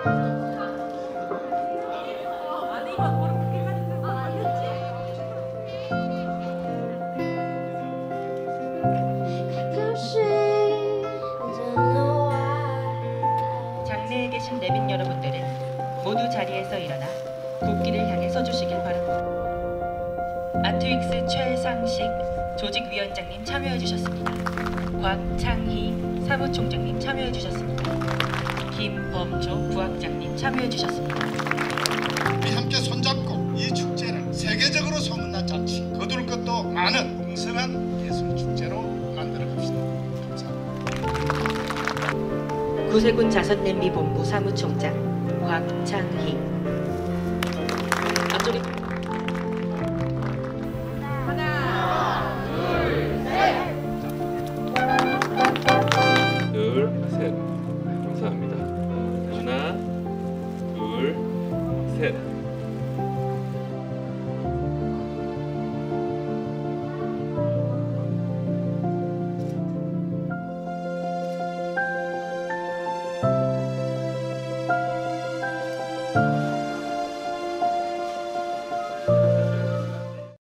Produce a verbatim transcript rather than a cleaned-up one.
장내에 계신 내빈 여러분들은 모두 자리에서 일어나 국기를 향해 서주시길 바랍니다. 아트윅스 최상식 조직위원장님 참여해 주셨습니다. 곽창희 사무총장님 참여해 주셨습니다. 김범조 부학장님 참여해 주셨습니다. 우리 함께 손잡고 이 축제를 세계적으로 소문난 잔치, 거둘 것도 많은 풍성한 예술 축제로 만들어 갑시다. 감사합니다. 구세군 자선냄비본부 사무총장 곽창희. 앞쪽에 둘, 셋. 감사합니다. 하나, 둘, 셋.